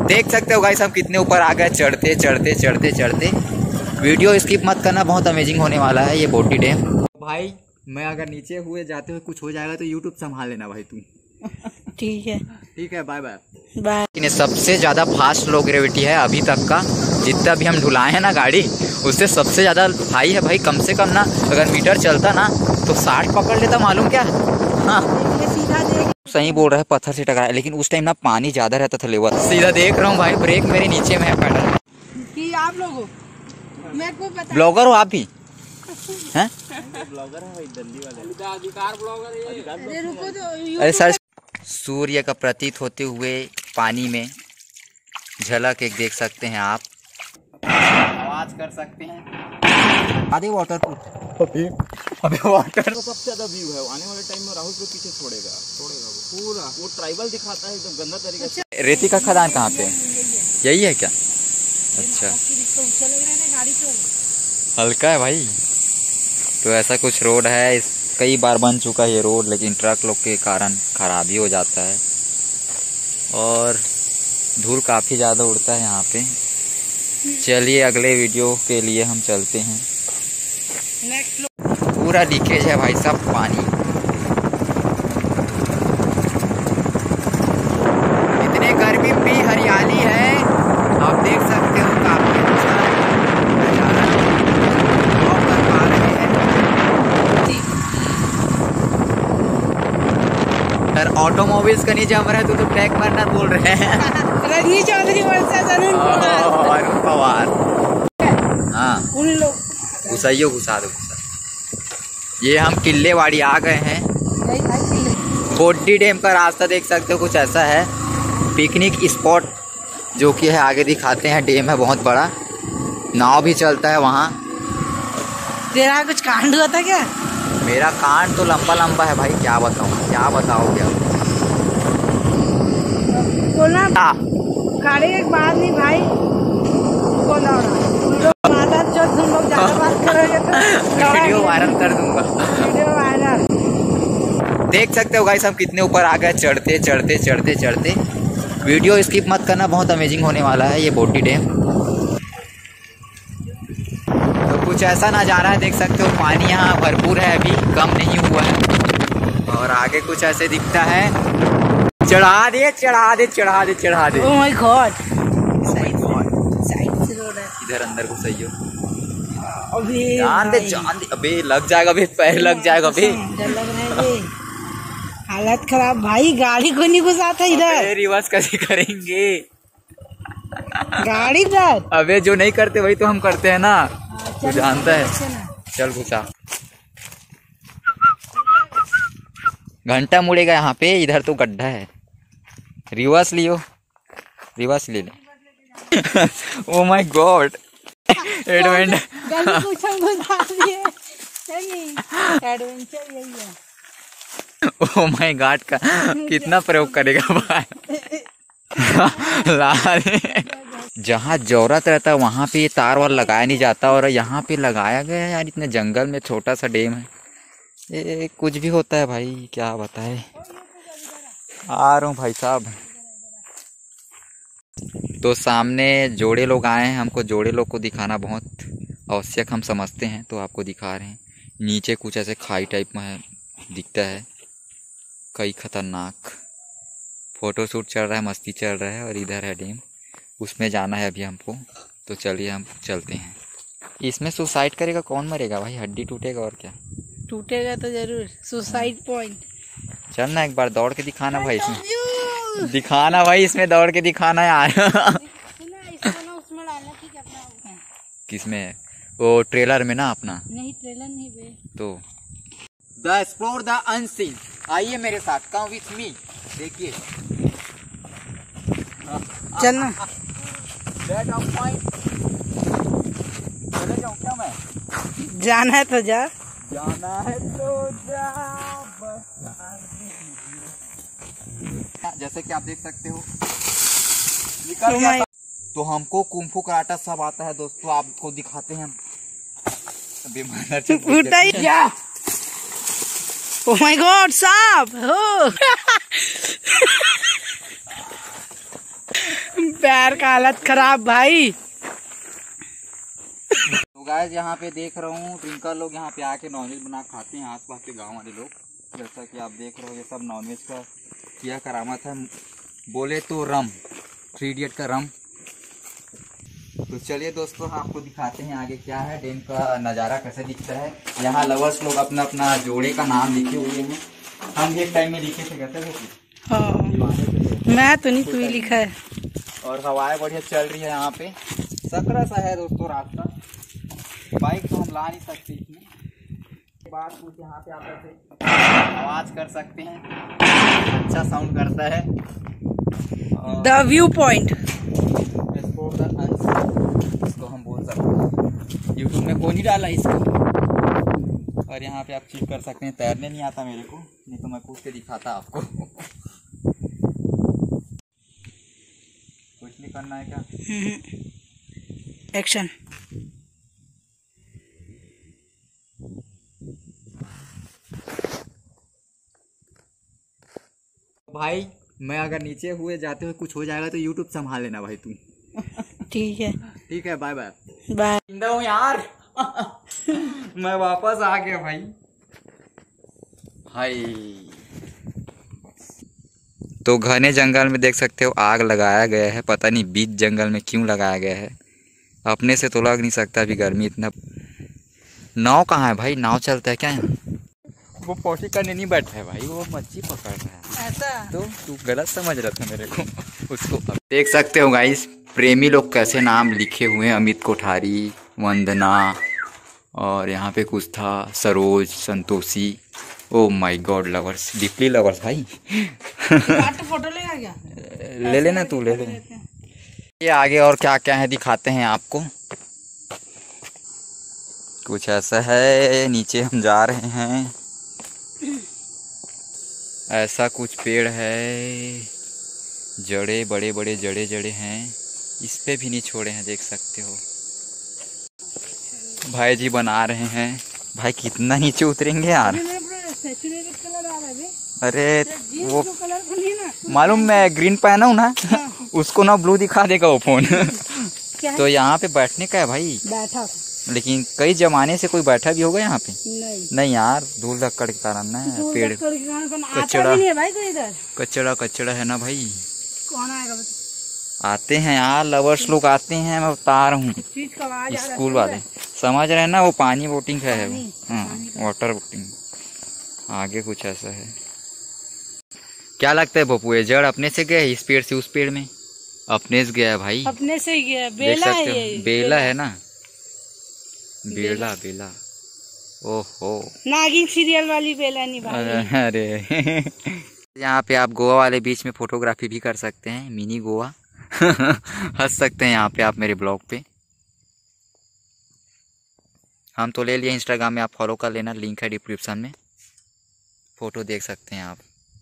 देख सकते हो गाइस हम कितने ऊपर आ गए चढ़ते चढ़ते चढ़ते चढ़ते। वीडियो स्किप मत करना, बहुत अमेजिंग होने वाला है ये बोटी डैम। भाई मैं अगर नीचे हुए जाते हुए कुछ हो जाएगा तो यूट्यूब संभाल लेना भाई तू। ठीक है, ठीक है, बाय बाय बाय। लेकिन सबसे ज़्यादा फास्ट लो ग्रेविटी है अभी तक का, जितना भी हम ढुलाए हैं ना गाड़ी उससे सबसे ज़्यादा हाई है भाई। कम से कम ना अगर मीटर चलता ना तो 60 पकड़ लेता, मालूम क्या। हाँ सही बोल रहा है, पत्थर से टकराया, लेकिन उस टाइम ना पानी ज़्यादा रहता था लेवल। सीधा देख रहा हूँ भाई, ब्रेक मेरे नीचे में है पैडल कि आप लोगों मैं को पता। ब्लॉगर हो आप भी हैं? ब्लॉगर है भाई, दिल्ली वाले अधिकार ब्लॉगर है। अरे रुको तो अरे सर, सूर्य का प्रतीत होते हुए पानी में झलक एक देख सकते हैं आप, आवाज कर सकते हैं। आधे वाटर अबे वाटर सबसे ज्यादा व्यू है आने वाले टाइम में। राहुल को पीछे छोड़ेगा वो पूरा, वो ट्राइबल दिखाता है एकदम गंदा तरीके से। रेती का खदान कहाँ पे, यही है क्या? अच्छा हल्का है भाई। तो ऐसा कुछ रोड है, कई बार बन चुका है ये रोड, लेकिन ट्रक लोग के कारण खराबी हो जाता है और धूल काफ़ी ज़्यादा उड़ता है यहाँ पे। चलिए अगले वीडियो के लिए हम चलते हैं। पूरा लीकेज है भाई साहब पानी, इतने गर्मी भी हरियाली है आप देख सकते हो, काफी अच्छा नजारा कर पा रहे हैं। सर ऑटोमोबाइल्स का नहीं जम रहा है तो टैग मारना बोल रहे हैं। रजनी चौधरी अरुण पवार, हाँ उन लोग घुसाइयो घुसा दो घुसा। ये हम किल्लेवाड़ी आ गए हैं। बोटी डैम का रास्ता देख सकते हो कुछ ऐसा है, पिकनिक स्पॉट जो कि है, आगे दिखाते हैं। डैम है बहुत बड़ा, नाव भी चलता है वहाँ। तेरा कुछ कांड हुआ था क्या? मेरा कांड तो लंबा लंबा है भाई, क्या बताऊँ, क्या बताओगे आप। बोला खाने एक बात नहीं भाई, बोला जो तुम लोग ज्यादा बात करोगे तो वीडियो वायरल कर दूंगा। Video viral. देख सकते हो गाइस हम कितने ऊपर आ गए चढ़ते चढ़ते चढ़ते चढ़ते। वीडियो स्किप मत करना, बहुत अमेजिंग होने वाला है ये बोटी डैम। तो कुछ ऐसा नज़ारा है, देख सकते हो पानी यहाँ भरपूर है, अभी कम नहीं हुआ है। और आगे कुछ ऐसे दिखता है, चढ़ा दे चढ़ा दे चढ़ा दे चढ़ा दे। ओह माय गॉड, साइड से रोड है, इधर अंदर घुसाइयो। अबे जान दे अबे लग जाएगा, अबे पैर लग जाएगा अबे। डर लग रहा है, हालत खराब भाई, गाड़ी को नहीं घुसाता इधर। रिवर्स कैसे करेंगे गाड़ी इधर। अबे जो नहीं करते वही तो हम करते हैं ना, तू जानता है। चल घुसा, घंटा मुड़ेगा यहाँ पे, इधर तो गड्ढा है। रिवर्स लियो, रिवर्स ले ले। ओ माय गॉड, एडवेंचर यही है। ओ माय गॉड का कितना प्रयोग करेगा भाई। जहाँ जरूरत रहता है वहाँ पे ये तार वार लगाया नहीं जाता, और यहाँ पे लगाया गया है यार। इतने जंगल में छोटा सा डैम है, ये कुछ भी होता है भाई, क्या बताए। आ रहा हूँ भाई साहब। तो सामने जोड़े लोग आए हैं, हमको जोड़े लोग को दिखाना बहुत आवश्यक हम समझते हैं, तो आपको दिखा रहे हैं। नीचे कुछ ऐसे खाई टाइप में है, दिखता है, कई खतरनाक। फोटोशूट चल रहा है, मस्ती चल रहा है, और इधर है डैम, उसमें जाना है अभी हमको। तो चलिए हम चलते हैं। इसमें सुसाइड करेगा कौन मरेगा भाई, हड्डी टूटेगा और क्या। टूटेगा तो जरूर, सुसाइड पॉइंट। चल ना एक बार दौड़ के दिखाना भाई, इसमें दिखाना भाई, इसमें दौड़ के दिखाना यार। किसमें? वो ट्रेलर में ना अपना? नहीं ट्रेलर नहीं बे। तो द एक्सप्लोर द अनसीन, आइए मेरे साथ, कम विथ मी। देखिए चलना। चले जाऊँ क्या मैं? जाना है तो जा, जाना है तो जा बस। जैसे कि आप देख सकते हो निकल गया। तो हमको कुंफू कराटा सब आता है दोस्तों, आपको दिखाते हैं हम। ओह माय गॉड, सांप। पैर का हालत खराब भाई। तो गाइस यहाँ पे देख रहा हूँ ट्विंकल लोग यहाँ पे आके नॉनवेज बना खाते हैं, आसपास के गांव वाले लोग। जैसा कि आप देख रहे हो ये सब नॉनवेज का किया करामत है, बोले तो रम, 3 इडियट का रम। तो चलिए दोस्तों आपको दिखाते हैं आगे क्या है, डैम का नज़ारा कैसे दिखता है। यहाँ लवर्स लोग अपना अपना जोड़े का नाम लिखे हुए हैं। हम एक टाइम में लिखे थे, कहते हैं हाँ, मैं तो नहीं, तू ही लिखा है। और हवाएं बढ़िया चल रही है यहाँ पे, सकरा सा है दोस्तों रास्ता। बाइक तो हम ला नहीं सकते इसमें, बात कुछ यहाँ पे आप ऐसे आवाज़ कर सकते हैं, अच्छा साउंड करता है। द व्यू पॉइंट इसको हम बोल सकते हैं, यूट्यूब में कौन ही डाला इसको। और यहाँ पे आप चेक कर सकते हैं, तैरने नहीं आता मेरे को, नहीं तो मैं कूद के दिखाता आपको। कुछ नहीं करना है क्या? एक्शन। भाई मैं अगर नीचे हुए जाते हुए कुछ हो जाएगा तो यूट्यूब संभाल लेना भाई तू। ठीक है, ठीक है, बाय बाय। बाय। जिंदा हूँ यार। मैं वापस आ गया भाई। हाय तो घने जंगल में देख सकते हो आग लगाया गया है, पता नहीं बीच जंगल में क्यों लगाया गया है, अपने से तो लग नहीं सकता, अभी गर्मी इतना। नाव कहाँ है भाई? नाव चलता है क्या यहाँ? वो पोटी करने नहीं बैठा है भाई, वो मच्छी पकड़ रहा है। ऐसा तो तू गलत समझ रहा था मेरे को उसको। देख सकते हो गाइस प्रेमी लोग कैसे नाम लिखे हुए हैं, अमित कोठारी, वंदना, और यहाँ पे कुछ था Saroj, Santoshi. Oh my god, lovers, deeply lovers भाई। फोटो लेगा क्या? ले लेना तू, ले लेना। ये आगे और क्या क्या है दिखाते हैं आपको। कुछ ऐसा है, नीचे हम जा रहे हैं, ऐसा कुछ पेड़ है, जड़े बड़े बड़े जड़े जड़े हैं, इस पे भी नहीं छोड़े हैं, देख सकते हो। भाई जी बना रहे हैं, भाई कितना नीचे उतरेंगे यार। अरे वो मालूम, मैं ग्रीन पहना हूँ ना, उसको ना ब्लू दिखा देगा वो फोन। तो यहाँ पे बैठने का है भाई, बैठा, लेकिन कई जमाने से कोई बैठा भी होगा यहाँ पे? नहीं यार, धूल धक्कड़ के कारण ना पेड़ कचड़ा नहीं है भाई कोई इधर। कचड़ा कचड़ा है ना भाई। कौन आएगा? आते हैं यार लवर्स लोग आते हैं, मैं बता रहा हूँ, स्कूल वाले समझ रहे हैं ना, वो पानी बोटिंग है वो, हाँ वाटर बोटिंग। आगे कुछ ऐसा है, क्या लगता है पप्पू, ये जड़ अपने से गया है इस पेड़ से उस पेड़ में? अपने से गया है भाई, अपने से ही गया। देख बेला सकते है, हो बेला है ना, बेला बेला। ओहो, नागिन सीरियल वाली बेला नहीं भाई। अरे यहाँ पे आप गोवा वाले बीच में फोटोग्राफी भी कर सकते हैं, मिनी गोवा। हंस सकते हैं यहाँ पे आप मेरे ब्लॉग पे। हम तो ले लिए, इंस्टाग्राम में आप फॉलो कर लेना, लिंक है डिस्क्रिप्शन में, फोटो देख सकते हैं आप।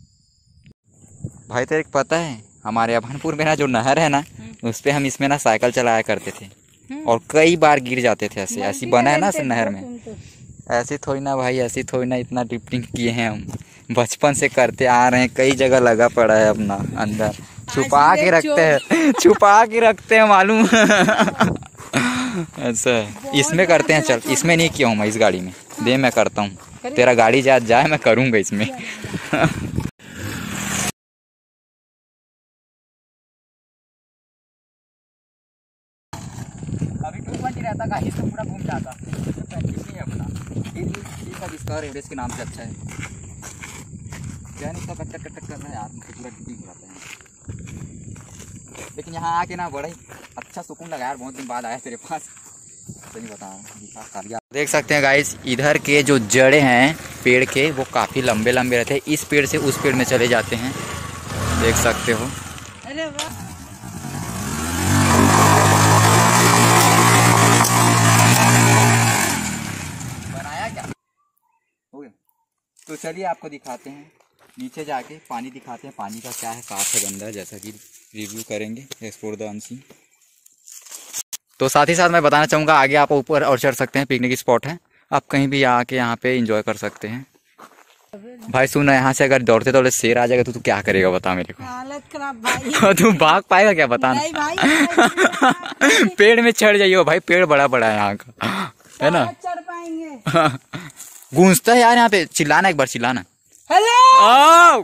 भाई तेरे को पता है हमारे अभनपुर में ना जो नहर है ना, उस पे हम इसमें ना साइकिल चलाया करते थे, और कई बार गिर जाते थे। ऐसे ऐसी बना है ना नहर में, ऐसे थोड़ी ना भाई, ऐसी थोड़ी ना, इतना ड्रिफ्टिंग किए हैं हम, बचपन से करते आ रहे हैं, कई जगह लगा पड़ा है अपना अंदर, छुपा के रखते हैं, छुपा के रखते हैं मालूम। ऐसा है, इसमें करते हैं। चल इसमें नहीं किया हूँ मैं, इस गाड़ी में दे, मैं करता हूँ, तेरा गाड़ी जाए मैं करूँगा इसमें। अभी 220 रहता गाड़ी तो पूरा घूम जाता, प्रैक्टिस नहीं है अपना। इसका एवरेज के नाम से अच्छा है, क्या नहीं, इसका कट कर रहा है यार, मुझे पूरा ड्रिपिंग हो जाता है। लेकिन यहाँ आके ना बड़ा ही अच्छा सुकून लगा यार, बहुत दिन बाद आया तेरे पास, सही बता। देख सकते हैं गाइस, इधर के जो जड़े हैं पेड़ के वो काफ़ी लंबे लंबे रहते हैं, इस पेड़ से उस पेड़ में चले जाते हैं, देख सकते हो। अरे वाह, बनाया क्या हो गया? तो चलिए आपको दिखाते हैं, नीचे जाके पानी दिखाते हैं, पानी का क्या है, साफ है गंदा, जैसा कि रिव्यू करेंगे एक्सप्लोर द अनसीन। तो साथ ही साथ मैं बताना चाहूँगा, आगे आप ऊपर और चढ़ सकते हैं, पिकनिक स्पॉट है, आप कहीं भी आके यहाँ पे एंजॉय कर सकते हैं। भाई सुन, यहाँ से अगर दौड़ते दौड़ते शेर आ जाएगा तो तू क्या करेगा बता मेरे को। हालत खराब भाई। तू भाग पाएगा क्या बता। नहीं भाई, पेड़ में चढ़ जाइए भाई, पेड़ बड़ा बड़ा है यहाँ का, है ना। चढ़ पाएंगे। गूंजता है यार यहाँ पे, चिल्लाना एक बार, चिल्लाना। हेलो।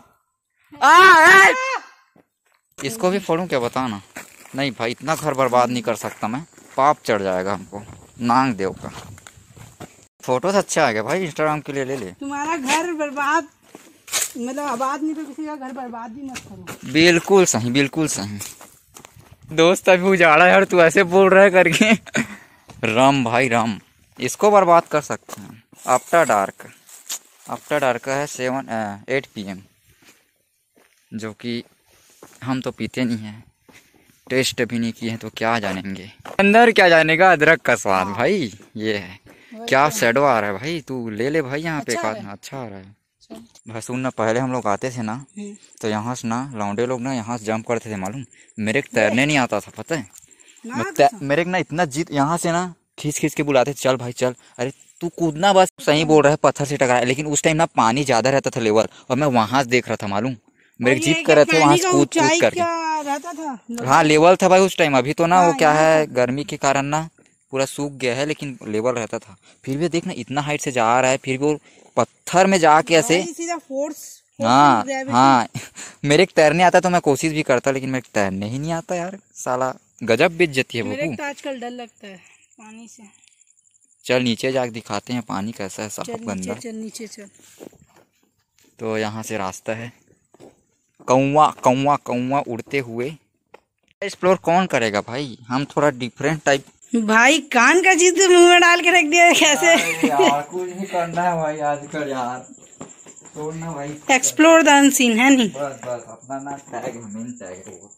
इसको भी फोड़ूं क्या बताना। नहीं भाई, इतना घर बर्बाद नहीं कर सकता मैं, पाप चढ़ जाएगा हमको नांग देव का। फोटो तो अच्छा आ गया भाई, इंस्टाग्राम के लिए ले ले। तुम्हारा घर बर्बाद मतलब आबाद नहीं तो किसी का घर बर्बाद भी मत करो। बिल्कुल सही, बिल्कुल सही। दोस्त अभी उजाड़ा है और तू ऐसे बोल रहा है करके। राम भाई राम, इसको बर्बाद कर सकते हैं। आफ्टर डार्क, आफ्टर डार्क है 8 PM, जो कि हम तो पीते नहीं हैं, टेस्ट भी नहीं किए हैं तो क्या जानेंगे। अंदर क्या जानेगा, अदरक का स्वाद भाई ये है। क्या शैडो आ रहा है भाई, तू ले ले भाई यहाँ पे। अच्छा आ रहा है भाई। सुन ना, पहले हम लोग आते थे ना तो यहाँ से ना लौंडे लोग ना यहाँ से जंप करते थे मालूम। मेरे को तैरने नहीं आता था पता है। मेरे को ना इतना जीत यहाँ से ना खींच खींच के बुलाते, चल भाई चल। अरे तू कूदना बस। सही बोल रहा है, पत्थर से टकराया, लेकिन उस टाइम ना पानी ज्यादा रहता था लेवल, और मैं वहां से देख रहा था मालूम। मेरे जीत कर रहे थे वहां से कूद कूद करके। रहता था हाँ लेवल था भाई उस टाइम। अभी तो ना वो क्या है, गर्मी के कारण ना पूरा सूख गया है, लेकिन लेवल रहता था। फिर भी देखना इतना हाइट से जा रहा है, फिर भी वो पत्थर में जाके ऐसे। हाँ हाँ। मेरे को तैरने आता तो मैं कोशिश भी करता, लेकिन मेरे को तैरने ही नहीं आता यार साला। गजब बेइज्जती है मेरे को आजकल डर लगता है पानी से। चल नीचे जाके दिखाते हैं पानी कैसा है, साफ गंदा। चल नीचे चल। तो यहाँ से रास्ता है। कौवा कौवा कौवा उड़ते हुए। एक्सप्लोर कौन करेगा भाई, हम थोड़ा डिफरेंट टाइप। भाई कान का चीज तो मुंह में डाल के रख दिया है कैसे। यार कुछ नहीं करना है भाई आजकल यार, छोड़ना भाई। एक्सप्लोर द अनसीन है नहीं। बस बस अपना ना टैग है, मेन टैग है वो।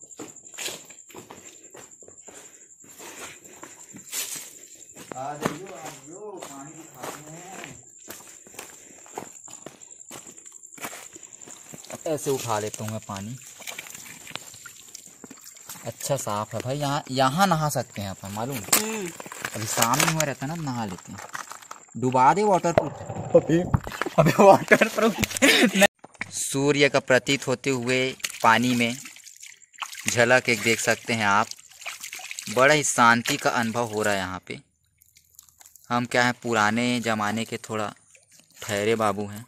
आ जाइयो पानी दिखाते हैं। ऐसे उठा लेता हूँ मैं पानी। अच्छा साफ है भाई, यहाँ नहा सकते हैं अपन मालूम। अभी सामने हुआ रहता है ना, नहा लेते हैं। डुबा दे वाटर प्रूफ। अबे वाटर प्रूफ। सूर्य का प्रतीत होते हुए पानी में झलक एक देख सकते हैं आप। बड़ा ही शांति का अनुभव हो रहा है यहाँ पे। हम क्या है, पुराने जमाने के थोड़ा ठहरे बाबू हैं।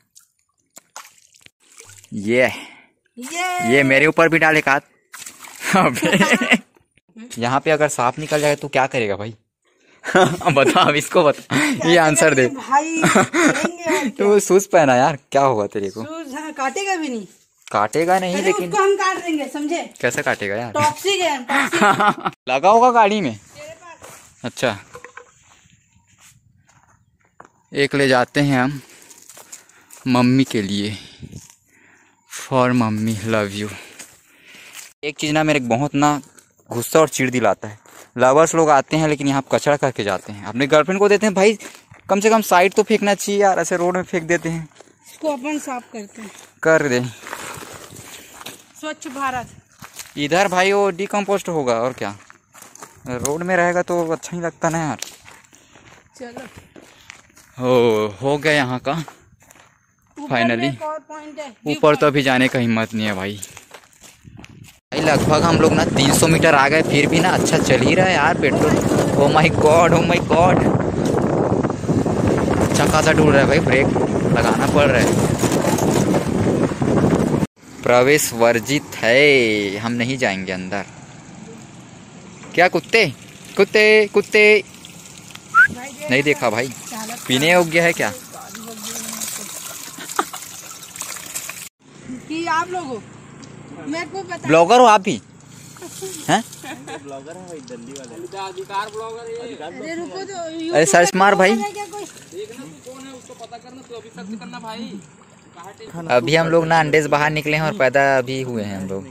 ये मेरे ऊपर भी डाले काट। यहाँ पे अगर सांप निकल जाए तो क्या करेगा भाई। बता अब इसको, बता ये आंसर दे भाई। तो शूज पहना यार, क्या होगा तेरे को। काटेगा भी नहीं। काटेगा नहीं लेकिन उसको हम काट देंगे समझे। कैसे काटेगा यार। टॉक्सिक है, टॉक्सिक। लगा होगा गाड़ी में। अच्छा एक ले जाते हैं हम मम्मी के लिए। For mummy love you. एक चीज़ ना मेरे बहुत ना गुस्सा और चिढ़ दिलाता है। लवर्स लोग आते हैं लेकिन यहाँ कचरा करके जाते हैं, अपने गर्लफ्रेंड को देते हैं। भाई कम से कम साइड तो फेंकना चाहिए यार, ऐसे रोड में फेंक देते हैं। इसको अपन साफ करते हैं। कर दे। स्वच्छ भारत। इधर भाई वो डिकम्पोस्ट होगा और क्या, रोड में रहेगा तो अच्छा ही लगता ना यार। चलो हो गया यहाँ का फाइनली। ऊपर तो अभी जाने का हिम्मत नहीं है भाई। लगभग हम लोग ना 300 मीटर आ गए, फिर भी ना अच्छा चल ही रहा है यार petrol. Oh my god, oh my god. अच्छा खासा डूल रहा है भाई, ब्रेक लगाना पड़ रहा है। प्रवेश वर्जित है, हम नहीं जाएंगे अंदर। क्या कुत्ते कुत्ते कुत्ते नहीं देखा भाई, पीने योग्य है क्या। कि आप लोगों मेरे को पता। ब्लॉगर हो आप भी हैं? ब्लॉगर है भाई, दिल्ली वाले अधिकार ब्लॉगर है। अरे रुको तो। अरे सर्च मार भाई। देखना तू कौन है उसको पता करना, तू अभी सर्च करना भाई। अभी हम लोग ना अंडे से बाहर निकले हैं और पैदा अभी हुए हैं हम लोग।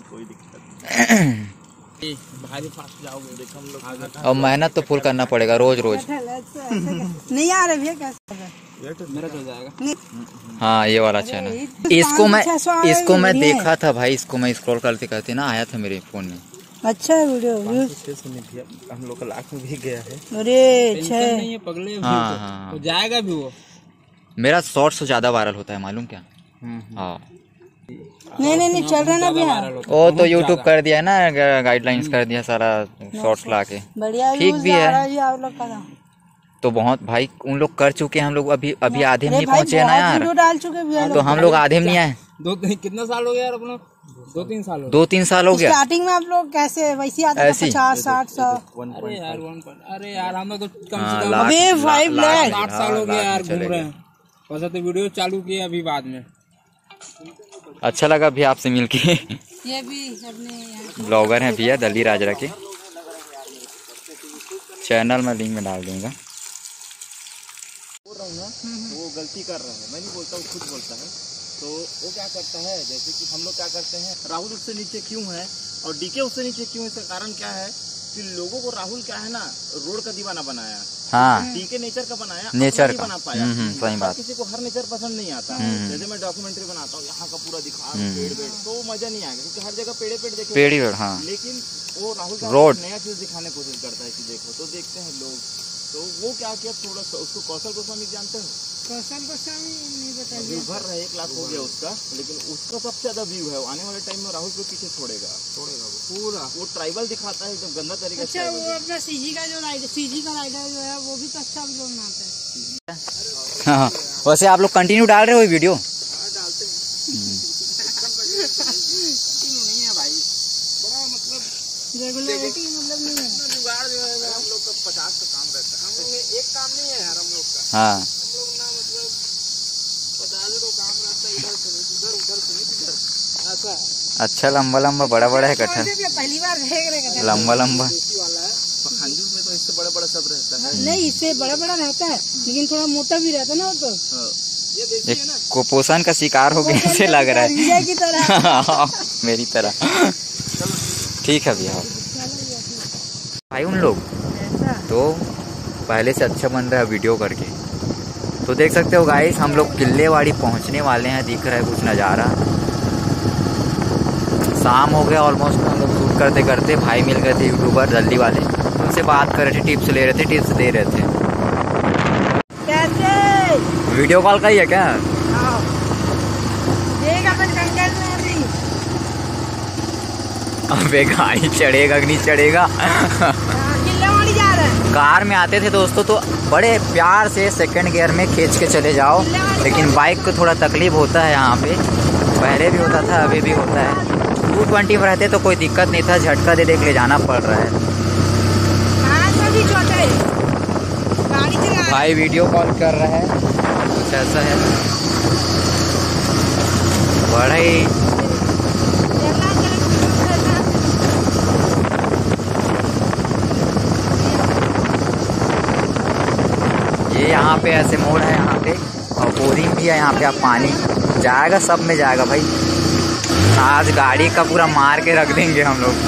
भारी फास्ट जाओगे देख हम लोग। और मेहनत तो फुल करना पड़ेगा रोज रोज। नहीं आ रहा कैसे मेरा चल जाएगा। हाँ ये वाला अच्छा है। इसको मैं देखा था भाई, इसको मैं स्क्रॉल करते करते ना आया था मेरे फोन में। अच्छा वीडियो हम लोग का लाख में भी गया है। अरे अच्छा नहीं है पगले। हाँ जाएगा भी वो। मेरा शॉर्ट्स ज्यादा वायरल होता है मालूम क्या। हाँ नहीं चल रहा ना भैया। वो तो यूट्यूब कर दिया ना, गाइडलाइंस कर दिया सारा शॉर्ट्स ला के। बढ़िया ठीक भी है। आप लोग का तो बहुत भाई उन लोग कर चुके हैं, हम लोग अभी आधे में नहीं भाई पहुंचे ना यार। वीडियो डाल चुके भैया तो हम लोग आधे में नहीं आए। कितना साल हो गया यार अपना? 2-3 साल हो 2-3 साल हो गया। स्टार्टिंग में आप लोग कैसे वैसे आते थे? 50-60-100। अरे यार हम लोग तो कम से कम अबे 5 लाख 8 साल हो गया यार घूम रहे हैं। बस तो वीडियो चालू किए अभी बाद में। अच्छा लगा भैया आपसे मिलके। ये भी अपने ब्लॉगर हैं भैया दल्ली राजरा के, चैनल में लिंक में डाल दूंगा। बोल रहा हूँ ना, वो गलती कर रहा है, मैं नहीं बोलता हूँ, खुद बोलता है। तो वो क्या करता है, जैसे कि हम लोग क्या करते हैं, राहुल उससे नीचे क्यों है और डीके उससे नीचे क्यों है, इसका कारण क्या है कि लोगों को राहुल क्या है ना, रोड का दीवाना बनाया। हाँ डीके नेचर का बनाया, नेचर नहीं का बना पाया। सही बात। किसी को हर नेचर पसंद नहीं आता। जैसे मैं डॉक्यूमेंट्री बनाता हूँ, यहाँ का पूरा दिखा पेड़ पेड़, तो मजा नहीं आएगा क्योंकि हर जगह पेड़ पेड़ देखे, पेड़ ही पेड़। हाँ लेकिन वो राहुल का रोड नया चीज दिखाने की कोशिश करता है कि देखो, तो देखते हैं लोग। तो वो क्या किया, थोड़ा सा उसको कौशल गोस्वामी जानते हो? कौशल गोस्वामी नहीं बताइए। व्यू भर रहा है, 1 लाख हो गया उसका, लेकिन उसका सबसे ज्यादा व्यू है। आने वाले टाइम में राहुल को पीछे छोड़ेगा वो पूरा। वो ट्राइबल दिखाता है एकदम गंदा तरीका से। अच्छा वो अपना सीजी का जो राइडर, सीजी का राइडर जो है वो भी तो अच्छा वीडियो बनाता है। हाँ। वैसे आप लोग कंटिन्यू डाल रहे हो वीडियो? डालते हैं। नहीं है भाई, बड़ा मतलब रेगुलरिटी मतलब नहीं है। जुगाड़ जो है हम लोग का 50 का काम रहता है। हम लोग एक काम नहीं है यार हम लोग का। हाँ हम लोग ना मतलब 50 का काम रहता है, इधर से उधर, उधर से इधर, ऐसा है। अच्छा लंबा लंबा बड़ा बड़ा है कटहल, पहली बार देख रहे कटहल। लंबा लंबा। देसी वाला है, पखांजूस में तो इससे बड़ा बड़ा सब रहता है। नहीं इससे बड़ा बड़ा रहता है, लेकिन थोड़ा मोटा भी रहता है ना वो तो। ये देसी एक है ना। कुपोषण का शिकार हो गया ऐसे लग रहा विजय की तरह। है। मेरी तरह। ठीक है भैया। भाई उन लोग तो पहले से अच्छा बन रहा है वीडियो करके। तो देख सकते हो गाइस, हम लोग किल्लेवाड़ी पहुंचने वाले हैं। दिख रहा है कुछ नज़ारा। शाम हो गया ऑलमोस्ट। हम लोग शूट करते करते भाई मिल गए थे यूट्यूबर जल्दी वाले, उनसे बात कर रहे थे, टिप्स ले रहे थे, टिप्स दे रहे थे। कैसे वीडियो कॉल का ही है क्या? अबे गाड़ी चढ़ेगा कि नहीं चढ़ेगा। किल्लेवाड़ी जा रहे हैं। कार में आते थे दोस्तों तो बड़े प्यार से सेकंड गियर में खींच के चले जाओ, लेकिन बाइक को थोड़ा तकलीफ होता है यहाँ पे। पहले भी होता था, अभी भी होता है। 220 में रहते तो कोई दिक्कत नहीं था, झटका दे के ले जाना पड़ रहा है। भाई वीडियो कॉल कर रहा है, कुछ ऐसा है। बड़ा ही ये यहाँ पे ऐसे मोड़ है यहाँ पे, और बोरिंग भी है यहाँ पे। आप पानी जाएगा, सब में जाएगा भाई। आज गाड़ी का पूरा मार के रख देंगे हम लोग।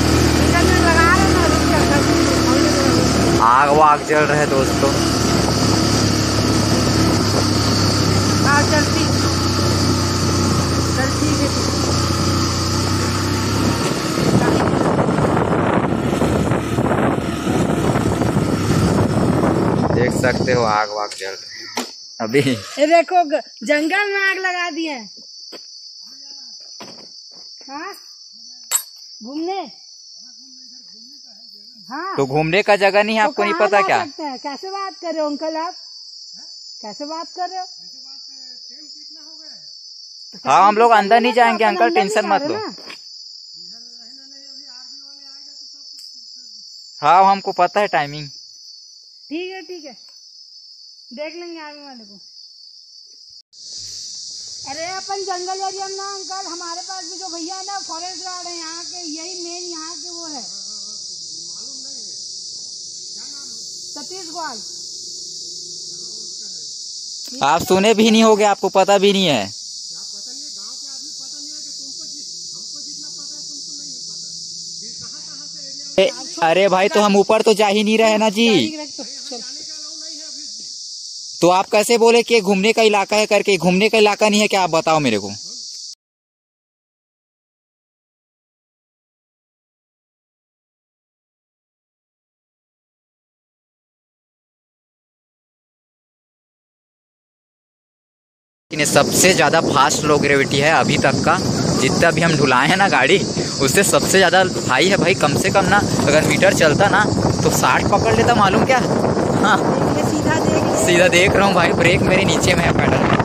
आग वाग जल रहे दोस्तों। चलती देख सकते हो आग वाग जल रही है अभी। ये देखो जंगल में आग लगा दिए। हाँ घूमने। हाँ तो घूमने का जगह नहीं है, आपको नहीं पता क्या? कैसे बात कर रहे हो अंकल आप? कैसे बात कर रहे हो? हाँ हम लोग अंदर नहीं जाएंगे अंकल, टेंशन मत लो। हाँ हमको पता है टाइमिंग। ठीक है देख लेंगे आगे वाले को। अरे अपन जंगल एरिया में ना अंकल, हमारे पास भी जो भैया है ना फॉरेस्ट गार्ड है यहाँ के, यही मेन यहाँ के वो है। सतीश ग्वाल। आप सुने भी नहीं होगे, आपको पता भी नहीं है। अरे भाई तो हम ऊपर तो जा ही नहीं रहे ना जी। तो आप कैसे बोले कि घूमने का इलाका है करके? घूमने का इलाका नहीं है क्या, आप बताओ मेरे को। नहीं, सबसे ज़्यादा फास्ट लो ग्रेविटी है अभी तक का, जितना भी हम ढुलाए हैं ना गाड़ी, उससे सबसे ज़्यादा हाई है भाई। कम से कम ना अगर मीटर चलता ना तो 60 पकड़ लेता, मालूम क्या। हाँ सीधा देख रहा हूँ भाई, ब्रेक मेरे नीचे में है पैडल में।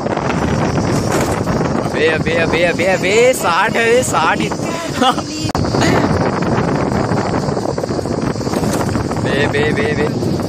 अबे अबे अबे अबे अबे 60 है, 60 बे बे बे बे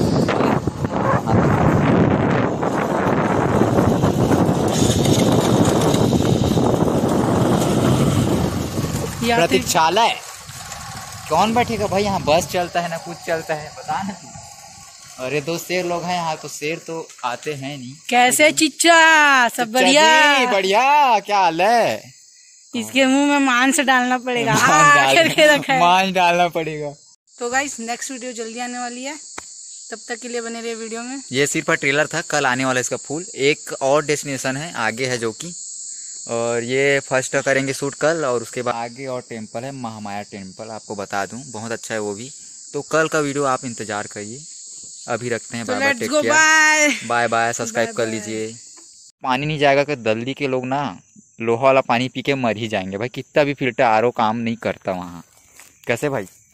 प्रतीक्षालय कौन बैठेगा भाई यहाँ, बस चलता है ना कुछ चलता है, बता ना तू। अरे 2 शेर लोग हैं यहाँ, तो शेर तो आते हैं नहीं। कैसे चिच्चा, सब बढ़िया बढ़िया, क्या हाल है। इसके मुंह में मांस डालना पड़ेगा, मांस डालना पड़ेगा। तो गाइस नेक्स्ट वीडियो जल्दी आने वाली है, तब तक के लिए बने रहिए वीडियो में। ये सिर्फ ट्रेलर था, कल आने वाला इसका फुल। एक और डेस्टिनेशन है आगे है जो कि, और ये फर्स्ट करेंगे शूट कल, और उसके बाद आगे और टेम्पल है, महामाया टेम्पल, आपको बता दूं बहुत अच्छा है वो भी। तो कल का वीडियो आप इंतजार करिए। अभी रखते हैं, bye bye, take care, bye bye, subscribe कर लीजिए। पानी नहीं जाएगा कि दिल्ली के लोग ना लोहा वाला पानी पी के मर ही जाएंगे भाई, कितना भी फिल्टर आरओ काम नहीं करता वहाँ। कैसे भाई।